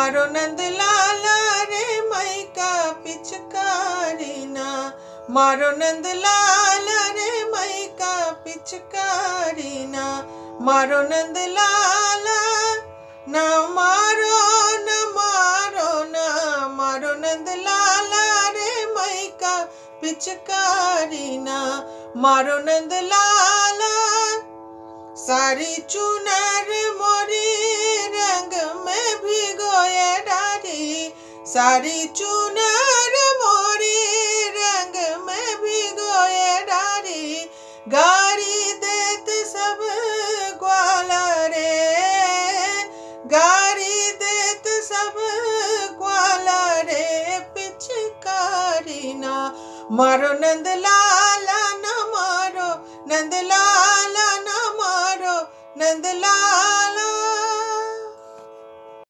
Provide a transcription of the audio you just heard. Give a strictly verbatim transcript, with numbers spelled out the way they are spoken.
मारो नंद लाला रे मई का पिचकारी ना, मारो नंद लाला रे मई का पिचकारी ना, मारो नंद लाला ना मारो न मारो ना, मारो नंद लाला रे मई का पिचकारी ना, मारो नंद लाला। सारी चुनर मोरी रंग में भिगोए डारी, सारी चुनर मोरी रंग में भिगोए डारी, गारी देत सब ग्वाला रे, गारी देत सब ग्वाला रे पिचकारी ना, मारो नंद लाला ना मारो नंद लाला ना मारो नंद लाला।